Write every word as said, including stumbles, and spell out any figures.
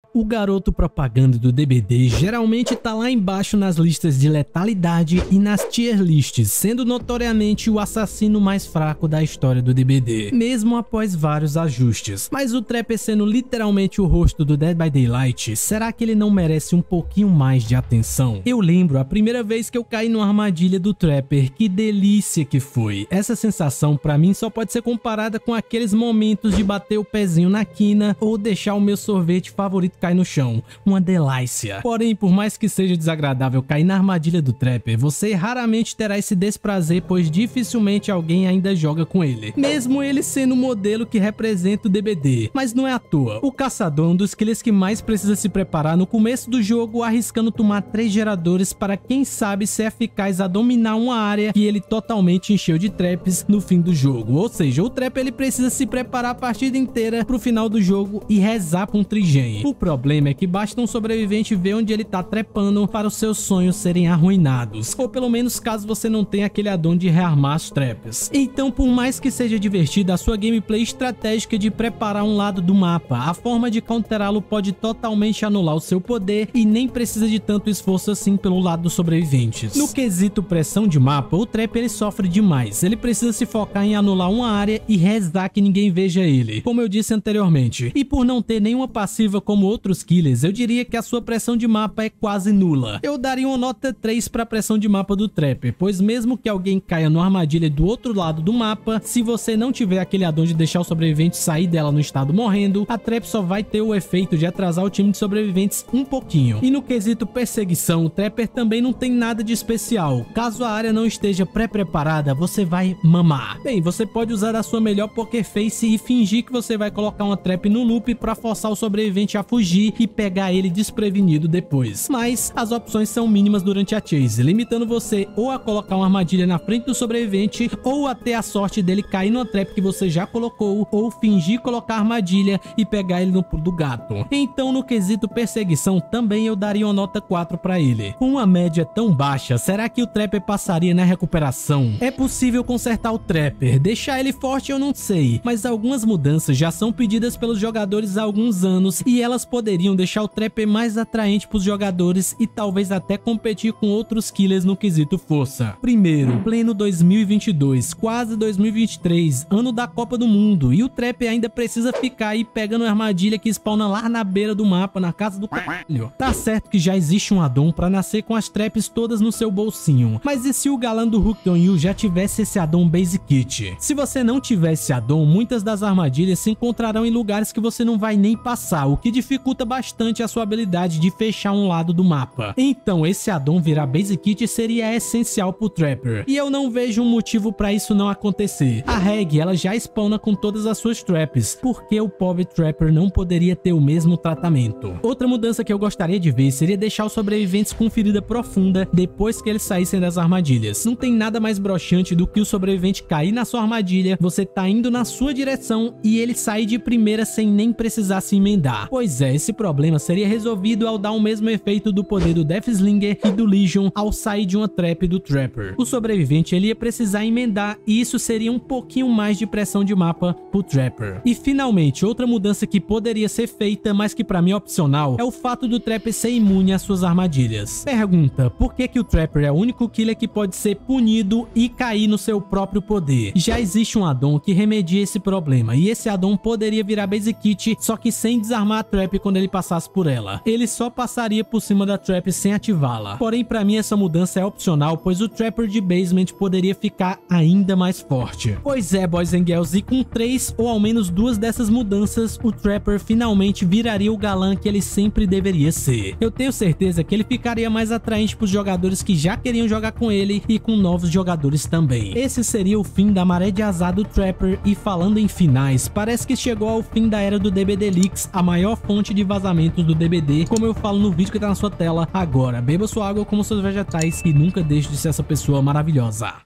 O garoto propaganda do D B D geralmente tá lá embaixo nas listas de letalidade e nas tier lists, sendo notoriamente o assassino mais fraco da história do D B D, mesmo após vários ajustes. Mas o Trapper sendo literalmente o rosto do Dead by Daylight, será que ele não merece um pouquinho mais de atenção? Eu lembro a primeira vez que eu caí numa armadilha do Trapper, que delícia que foi. Essa sensação pra mim só pode ser comparada com aqueles momentos de bater o pezinho na quina ou deixar o meu sorvete favorito cair no chão, uma delícia. Porém, por mais que seja desagradável cair na armadilha do Trapper, você raramente terá esse desprazer, pois dificilmente alguém ainda joga com ele, mesmo ele sendo o modelo que representa o D B D. Mas não é à toa, o caçador é um dos killers que mais precisa se preparar no começo do jogo, arriscando tomar três geradores para quem sabe ser eficaz a dominar uma área que ele totalmente encheu de traps no fim do jogo. Ou seja, o Trapper ele precisa se preparar a partida inteira pro final do jogo e rezar pra um trigem. O problema é que basta um sobrevivente ver onde ele tá trepando para os seus sonhos serem arruinados, ou pelo menos caso você não tenha aquele addon de rearmar as traps. Então, por mais que seja divertida a sua gameplay estratégica de preparar um lado do mapa, a forma de counterá-lo pode totalmente anular o seu poder e nem precisa de tanto esforço assim pelo lado dos sobreviventes. No quesito pressão de mapa, o Trapper ele sofre demais, ele precisa se focar em anular uma área e rezar que ninguém veja ele, como eu disse anteriormente. E por não ter nenhuma passiva como outros killers, eu diria que a sua pressão de mapa é quase nula. Eu daria uma nota três para a pressão de mapa do Trapper, pois mesmo que alguém caia numa armadilha do outro lado do mapa, se você não tiver aquele addon de deixar o sobrevivente sair dela no estado morrendo, a trap só vai ter o efeito de atrasar o time de sobreviventes um pouquinho. E no quesito perseguição, o Trapper também não tem nada de especial. Caso a área não esteja pré-preparada, você vai mamar. Bem, você pode usar a sua melhor poker face e fingir que você vai colocar uma trap no loop para forçar o sobrevivente a fugir e pegar ele desprevenido depois. Mas as opções são mínimas durante a chase, limitando você ou a colocar uma armadilha na frente do sobrevivente, ou a ter a sorte dele cair numa trap que você já colocou, ou fingir colocar armadilha e pegar ele no pulo do gato. Então, no quesito perseguição, também eu daria uma nota quatro para ele. Com uma média tão baixa, será que o Trapper passaria na recuperação? É possível consertar o Trapper, deixar ele forte eu não sei, mas algumas mudanças já são pedidas pelos jogadores há alguns anos e elas poderiam deixar o Trapper mais atraente para os jogadores e talvez até competir com outros killers no quesito força. Primeiro, pleno dois mil e vinte e dois, quase dois mil e vinte e três, ano da Copa do Mundo, e o Trapper ainda precisa ficar aí pegando uma armadilha que spawna lá na beira do mapa, na casa do caralho. Tá certo que já existe um addon para nascer com as traps todas no seu bolsinho, mas e se o galã do Hooked on You já tivesse esse addon Basic Kit? Se você não tiver esse addon, muitas das armadilhas se encontrarão em lugares que você não vai nem passar, o que dificulta bastante a sua habilidade de fechar um lado do mapa. Então esse addon virar Basic Kit seria essencial pro Trapper, e eu não vejo um motivo para isso não acontecer. A Reg ela já spawna com todas as suas traps, porque o pobre Trapper não poderia ter o mesmo tratamento. Outra mudança que eu gostaria de ver seria deixar os sobreviventes com ferida profunda depois que eles saíssem das armadilhas. Não tem nada mais broxante do que o sobrevivente cair na sua armadilha, você tá indo na sua direção e ele sair de primeira sem nem precisar se emendar. Pois é, esse problema seria resolvido ao dar o mesmo efeito do poder do Deathslinger e do Legion ao sair de uma trap do Trapper. O sobrevivente ele ia precisar emendar e isso seria um pouquinho mais de pressão de mapa pro Trapper. E finalmente, outra mudança que poderia ser feita, mas que pra mim é opcional, é o fato do Trapper ser imune às suas armadilhas. Pergunta, por que que o Trapper é o único killer que pode ser punido e cair no seu próprio poder? Já existe um addon que remedia esse problema, e esse addon poderia virar Basic Kit, só que sem desarmar a trap quando ele passasse por ela. Ele só passaria por cima da trap sem ativá-la. Porém, pra mim essa mudança é opcional, pois o Trapper de Basement poderia ficar ainda mais forte. Pois é, boys and girls, e com três ou ao menos duas dessas mudanças, o Trapper finalmente viraria o galã que ele sempre deveria ser. Eu tenho certeza que ele ficaria mais atraente para os jogadores que já queriam jogar com ele e com novos jogadores também. Esse seria o fim da maré de azar do Trapper, e falando em finais, parece que chegou ao fim da era do D B D Leaks, a maior fonte de vazamentos do D B D, como eu falo no vídeo que tá na sua tela agora. Beba sua água como seus vegetais e nunca deixe de ser essa pessoa maravilhosa.